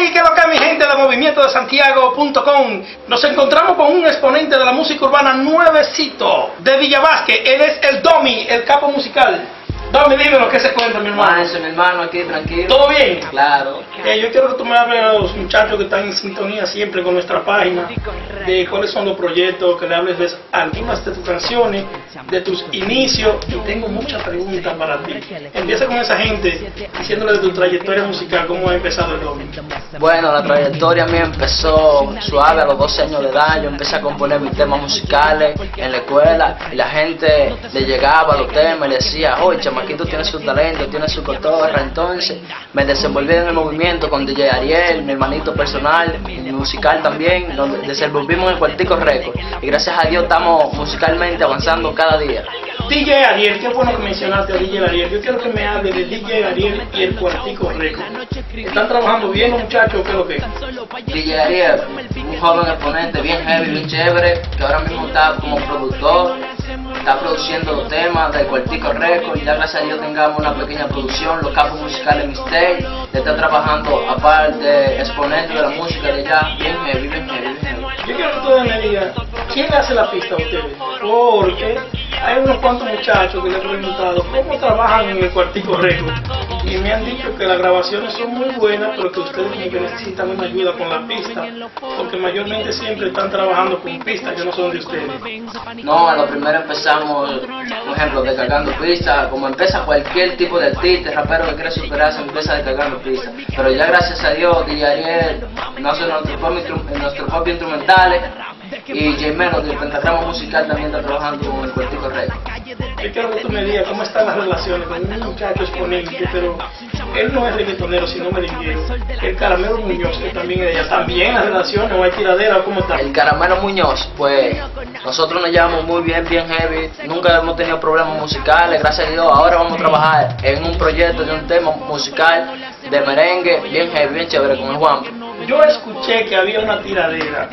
Hey, ¿qué es lo que es, mi gente de Movimiento de Santiago.com? Nos encontramos con un exponente de la música urbana nuevecito, de Villa Vázquez. Él es el Domi, el capo musical. Domi, dime lo que se cuenta, mi hermano. Eso, mi hermano, aquí tranquilo. ¿Todo bien? Claro. Yo quiero que tú me hables a los muchachos que están en sintonía siempre con nuestra página, de cuáles son los proyectos, que le hables de algunas de tus canciones, de tus inicios, y tengo muchas preguntas para ti. Empieza con esa gente, diciéndole de tu trayectoria musical, cómo ha empezado el Domi. Bueno, la trayectoria mía empezó suave a los 12 años de edad. Yo empecé a componer mis temas musicales en la escuela y la gente le llegaba a los temas y le decía, oye, chamaquito tiene su talento, tiene su cotorra. Entonces me desenvolví en el movimiento con DJ Ariel, mi hermanito personal, mi musical también, nos desenvolvimos en el Cuartico Record y gracias a Dios estamos musicalmente avanzando cada día. DJ Ariel, qué bueno que mencionaste a DJ Ariel. Yo quiero que me hable de DJ Ariel y el Cuartico Record. ¿Están trabajando bien los muchachos o qué es lo que es? DJ Ariel, un joven exponente bien heavy, bien chévere, que ahora mismo está como productor, está produciendo los temas del Cuartico Record y ya gracias a Dios tengamos una pequeña producción, los capos musicales Mixtape, le está trabajando aparte exponente de la música de allá, bien heavy, bien heavy, bien heavy. Yo quiero que ustedes me digan, ¿quién hace la pista a ustedes? Porque hay unos cuantos muchachos que les he preguntado cómo trabajan en el Cuartico Record y me han dicho que las grabaciones son muy buenas, pero que ustedes necesitan una ayuda con la pista, porque mayormente siempre están trabajando con pistas que no son de ustedes. No, a lo primero empezamos, por ejemplo, descargando pistas, como empieza cualquier tipo de artista, rapero que quiere superarse, empieza descargando pistas. Pero ya gracias a Dios, DJ Ariel nos hace nuestros propios instrumentales y J-Melo del pentagrama musical también está trabajando con el Cuartico Record. Yo quiero que tú me digas cómo están las relaciones con un muchacho exponente, pero él no es reggaetonero, sino merenguero. El Caramelo Muñoz, que también es ella. ¿También las relaciones o hay tiradera o cómo está? El Caramelo Muñoz, pues nosotros nos llevamos muy bien, bien heavy, nunca hemos tenido problemas musicales, gracias a Dios. Ahora vamos a trabajar en un proyecto de un tema musical de merengue, bien heavy, bien chévere con el Juan. Yo escuché que había una tiradera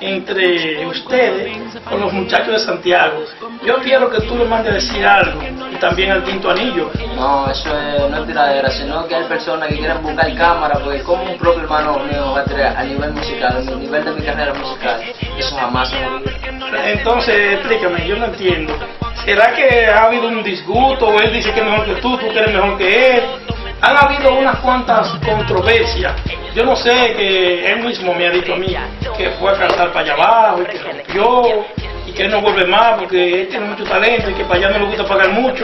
entre ustedes con los muchachos de Santiago. Yo quiero que tú le mandes a decir algo, y también al Quinto Anillo. No, eso no es tiradera, sino que hay personas que quieren buscar cámara, porque como un propio hermano mío va a tirar a nivel musical, a nivel de mi carrera musical, eso jamás se me olvida. Entonces, explícame, yo no entiendo. ¿Será que ha habido un disgusto o él dice que es mejor que tú que eres mejor que él? Han habido unas cuantas controversias. Yo no sé, que él mismo me ha dicho a mí que fue a cantar para allá abajo y que rompió y que él no vuelve más porque él tiene mucho talento y que para allá no le gusta pagar mucho.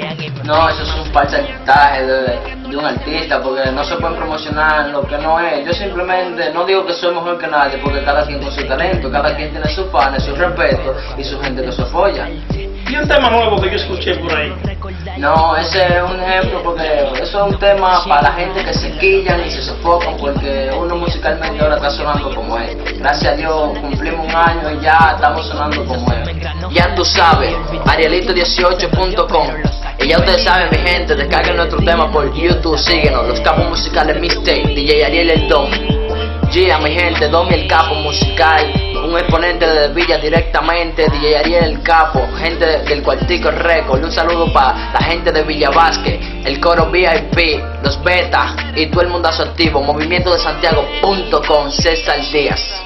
No, eso es un falsaje de un artista, porque no se puede promocionar lo que no es. Yo simplemente no digo que soy mejor que nadie, porque cada quien con su talento, cada quien tiene sus fans, su respeto y su gente que se apoya. Y un tema nuevo que yo escuché por ahí. No, ese es un ejemplo, porque eso es un tema para la gente que se quillan y se sofocan, porque uno musicalmente ahora está sonando como él. Gracias a Dios cumplimos un año y ya estamos sonando como él. Ya tú sabes, Arielito18.com. Y ya ustedes saben, mi gente, descarguen nuestro tema por YouTube, síguenos, los capos musicales Mixtape, DJ Ariel el Don. Yeah, mi gente, Domi el capo musical, un exponente de Villa directamente, DJ Ariel el capo, gente del Cuartico Record. Un saludo para la gente de Villa Vázquez, el coro VIP, los Beta y todo el mundazo activo. Movimiento de Santiago.com, César Díaz.